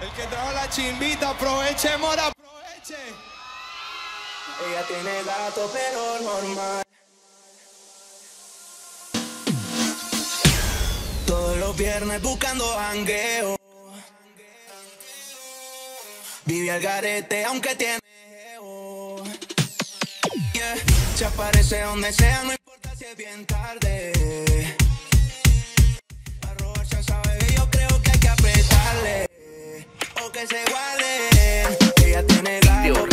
El que trajo la chimbita, aproveche, mora, aproveche. Ella tiene gato, pero normal. Todos los viernes buscando jangueo. Vive al garete aunque tiene ego. Yeah. Se aparece donde sea, no importa si es bien tarde. La roba ya sabe que yo creo que hay que apretarle o que se guarde. Ella tiene gato.